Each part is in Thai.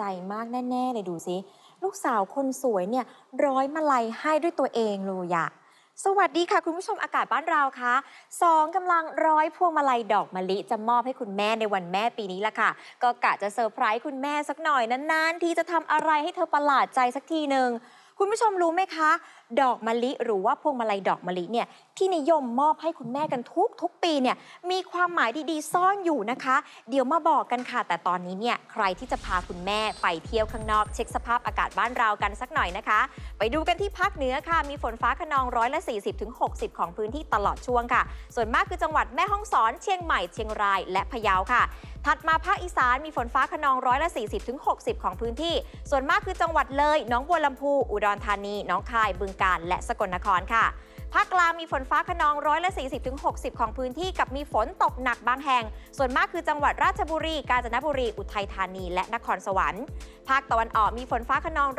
ใจมากแน่ๆเลยดูสิลูกสาวคนสวยเนี่ยร้อยมาลัยให้ด้วยตัวเองเลยอะสวัสดีค่ะคุณผู้ชมอากาศบ้านเราคะสองกำลังร้อยพวงมาลัยดอกมะลิจะมอบให้คุณแม่ในวันแม่ปีนี้ละค่ะก็กะจะเซอร์ไพรส์คุณแม่สักหน่อยนานๆที่จะทำอะไรให้เธอประหลาดใจสักทีหนึ่งคุณผู้ชมรู้ไหมคะดอกมะลิหรือว่าพวงมาลัยดอกมะลิเนี่ยที่นิยมมอบให้คุณแม่กันทุกปีเนี่ยมีความหมายดีๆซ่อนอยู่นะคะเดี๋ยวมาบอกกันค่ะแต่ตอนนี้เนี่ยใครที่จะพาคุณแม่ไปเที่ยวข้างนอกเช็คสภาพอากาศบ้านเรากันสักหน่อยนะคะไปดูกันที่ภาคเหนือค่ะมีฝนฟ้าคะนอง40-60%ของพื้นที่ตลอดช่วงค่ะส่วนมากคือจังหวัดแม่ฮ่องสอนเชียงใหม่เชียงรายและพะเยาค่ะถัดมาภาคอีสานมีฝนฟ้าคะนอง40-60%ของพื้นที่ส่วนมากคือจังหวัดเลยหนองบัวลำพูอุดรธานีหนองคายบึงกาฬและสกลนครค่ะภาคกลางมีฝนฟ้าคะนอง40-60%ของพื้นที่กับมีฝนตกหนักบางแห่งส่วนมากคือจังหวัดราชบุรีกาญจนบุรีอุทัยธานีและนครสวรรค์ภาคตะวันออกมีฝนฟ้าคะนอง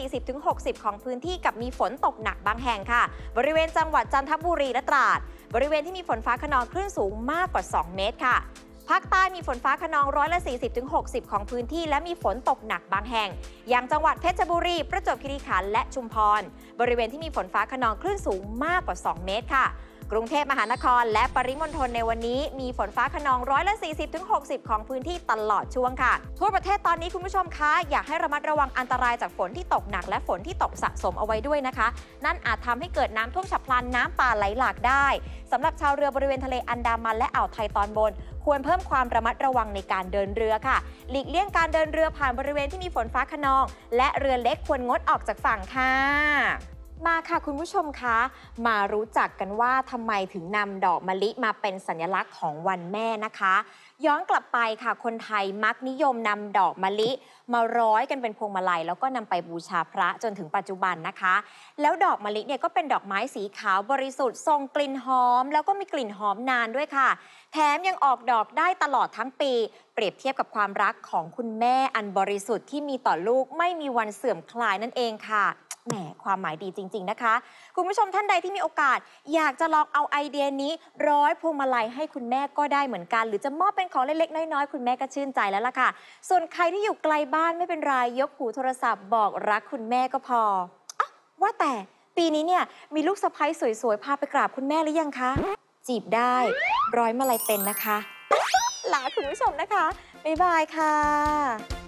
40-60%ของพื้นที่กับมีฝนตกหนักบางแห่งค่ะบริเวณจังหวัดจันทบุรีและตราดบริเวณที่มีฝนฟ้าคะนองคลื่นสูงมากกว่า2 เมตรค่ะภาคใต้มีฝนฟ้าคะนอง40-60%ของพื้นที่และมีฝนตกหนักบางแห่งอย่างจังหวัดเพชรบุรีประจวบคีรีขันธ์และชุมพรบริเวณที่มีฝนฟ้าคะนองคลื่นสูงมากกว่า2 เมตรค่ะกรุงเทพมหานครและปริมณฑลในวันนี้มีฝนฟ้าคะนอง40-60%ของพื้นที่ตลอดช่วงค่ะทั่วประเทศตอนนี้คุณผู้ชมคะอยากให้ระมัดระวังอันตรายจากฝนที่ตกหนักและฝนที่ตกสะสมเอาไว้ด้วยนะคะนั่นอาจทำให้เกิดน้ำท่วมฉับพลันน้ำป่าไหลหลากได้สำหรับชาวเรือบริเวณทะเลอันดามันและอ่าวไทยตอนบนควรเพิ่มความระมัดระวังในการเดินเรือค่ะหลีกเลี่ยงการเดินเรือผ่านบริเวณที่มีฝนฟ้าคะนองและเรือเล็กควรงดออกจากฝั่งค่ะมาค่ะคุณผู้ชมคะมารู้จักกันว่าทำไมถึงนำดอกมะลิมาเป็นสัญลักษณ์ของวันแม่นะคะย้อนกลับไปค่ะคนไทยมักนิยมนำดอกมะลิมาร้อยกันเป็นพวงมาลัยแล้วก็นำไปบูชาพระจนถึงปัจจุบันนะคะแล้วดอกมะลิเนี่ยก็เป็นดอกไม้สีขาวบริสุทธิ์ทรงกลิ่นหอมแล้วก็มีกลิ่นหอมนานด้วยค่ะแถมยังออกดอกได้ตลอดทั้งปีเปรียบเทียบกับความรักของคุณแม่อันบริสุทธิ์ที่มีต่อลูกไม่มีวันเสื่อมคลายนั่นเองค่ะแหมความหมายดีจริงๆนะคะคุณผู้ชมท่านใดที่มีโอกาสอยากจะลองเอาไอเดียนี้ร้อยพวงมาลัยให้คุณแม่ก็ได้เหมือนกันหรือจะมอบเป็นของเล็กๆน้อยๆคุณแม่ก็ชื่นใจแล้วล่ะค่ะส่วนใครที่อยู่ไกลบ้านไม่เป็นไรยกหูโทรศัพท์บอกรักคุณแม่ก็พออ่ะว่าแต่ปีนี้เนี่ยมีลูกสะใภ้สวยๆพาไปกราบคุณแม่หรือยังคะจีบได้ร้อยมาลัยเป็นนะคะลาคุณผู้ชมนะคะบ๊ายบายค่ะ